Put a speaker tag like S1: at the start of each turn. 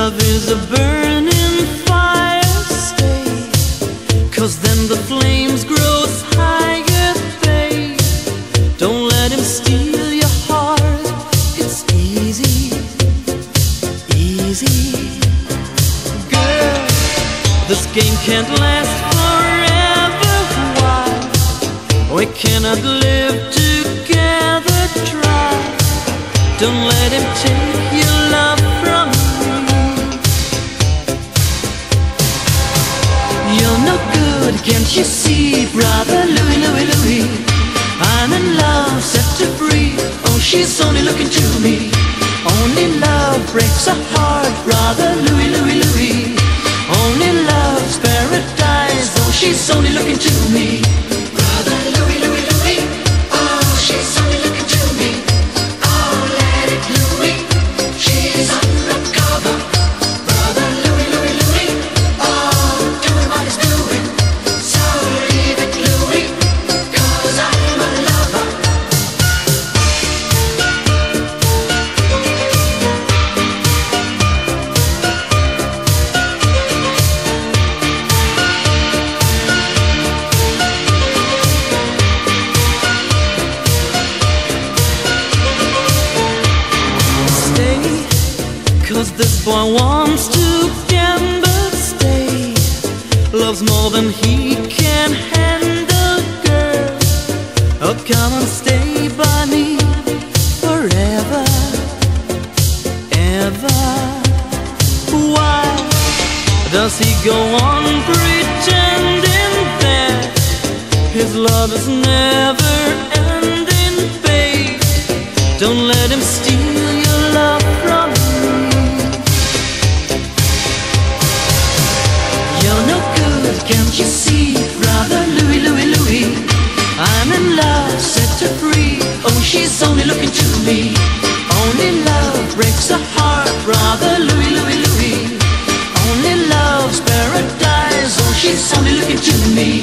S1: love is a burning fire, stay, 'cause then the flames grow higher, babe. Don't let him steal your heart, it's easy, easy. Girl, this game can't last forever, why? We cannot live together, try. Don't let him take your love from me. You're no good, can't you see, brother Louie, Louie, Louie? I'm in love, set to free. Oh, she's only looking to me. Only love breaks a heart, brother Louie, Louie, Louie. Only love's paradise. Oh, she's only looking to me. Brother Louie, Louie, Louie. Oh, she's only looking to me. Oh, let it Louie. She's undercover. Brother Louie, Louie, Louie. Oh, doing what he's doing. So leave it Louie, 'cause I'm a lover. Stay, 'cause this boy wants to gamble, stay. Loves more than he can handle, girl. Oh, come and stay by me forever, ever. Why does he go on pretending that his love is never ending, babe? Don't let him steal your love from me. You're no good, can't you see, brother Louie, Louie, Louie? I'm in love, set her free. Oh, she's only looking to me. Only love breaks a heart, brother Louie, Louie, Louie. Only love's paradise. Oh, she's only looking to me.